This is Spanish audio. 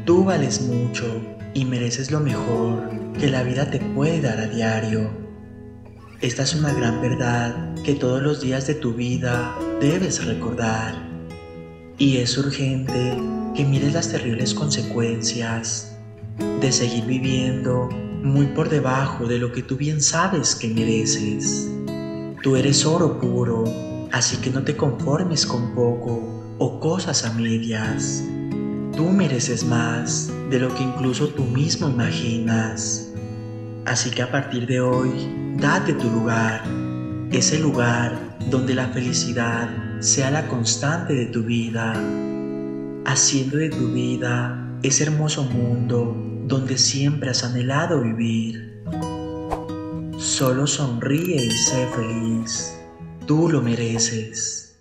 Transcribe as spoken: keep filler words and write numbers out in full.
Tú vales mucho y mereces lo mejor que la vida te puede dar a diario. Esta es una gran verdad que todos los días de tu vida debes recordar. Y es urgente que mires las terribles consecuencias de seguir viviendo muy por debajo de lo que tú bien sabes que mereces. Tú eres oro puro, así que no te conformes con poco o cosas a medias. Tú mereces más de lo que incluso tú mismo imaginas. Así que a partir de hoy, date tu lugar, ese lugar donde la felicidad sea la constante de tu vida, haciendo de tu vida ese hermoso mundo donde siempre has anhelado vivir. Solo sonríe y sé feliz. Tú lo mereces.